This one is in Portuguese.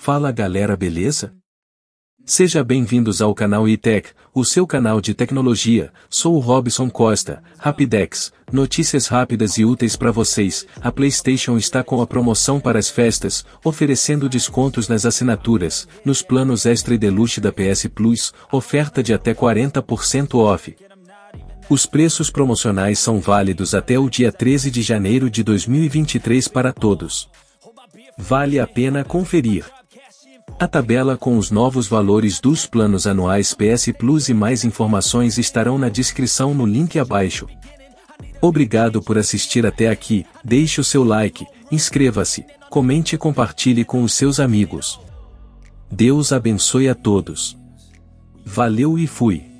Fala galera, beleza? Seja bem-vindos ao canal iTech, o seu canal de tecnologia. Sou o Robson Costa. Rapidex, notícias rápidas e úteis para vocês. A PlayStation está com a promoção para as festas, oferecendo descontos nas assinaturas, nos planos Extra e Deluxe da PS Plus, oferta de até 40% off. Os preços promocionais são válidos até o dia 13 de janeiro de 2023 para todos. Vale a pena conferir. A tabela com os novos valores dos planos anuais PS Plus e mais informações estarão na descrição no link abaixo. Obrigado por assistir até aqui, deixe o seu like, inscreva-se, comente e compartilhe com os seus amigos. Deus abençoe a todos. Valeu e fui!